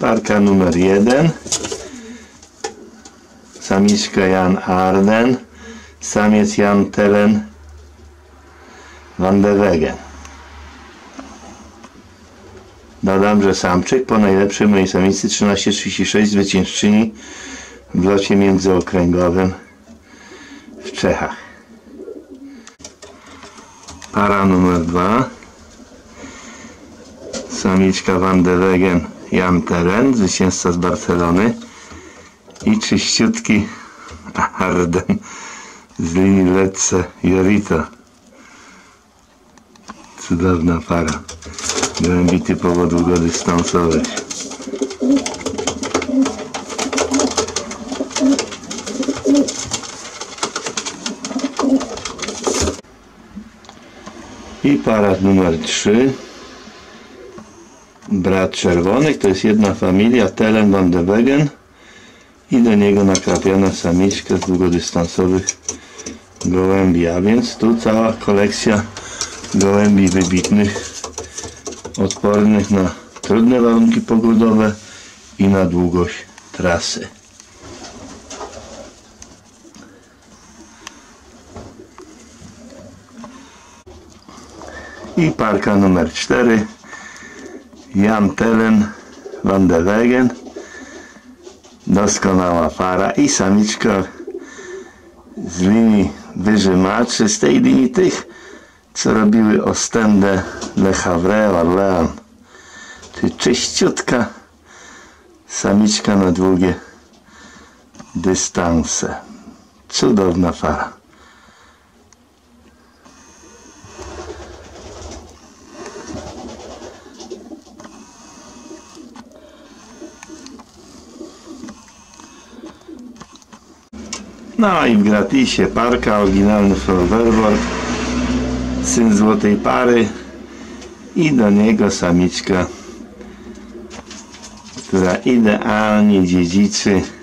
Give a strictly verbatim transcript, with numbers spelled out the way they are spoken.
Parka numer jeden. Samiczka Jan Arden, samiec Jan Telen van de Wegen. Dodam, że samczyk po najlepszej mojej samicy trzynaście trzydzieści sześć, zwyciężczyni w locie międzyokręgowym w Czechach. Para numer dwa. Samiczka van de Wegen Jan Telen, zwycięzca z Barcelony, i czyściutki Arden z linii Lecce Jorito. Cudowna para. Gołębi typowo długodystansowych. I para numer trzy. Brat czerwonych, to jest jedna familia, Telen van de Wegen, i do niego nakrapiona samiczka z długodystansowych gołębi, a więc tu cała kolekcja gołębi wybitnych, odpornych na trudne warunki pogodowe i na długość trasy. I parka numer cztery. Jan Telen van de Wegen. Doskonała para i samiczka z linii wyżymaczy, z tej linii tych, co robiły Ostende, Le Havre, Orléans. Czyli czyściutka samiczka na długie dystanse. Cudowna para. No i w gratisie parka, oryginalny Flowerboard, syn złotej pary, i do niego samiczka, która idealnie dziedziczy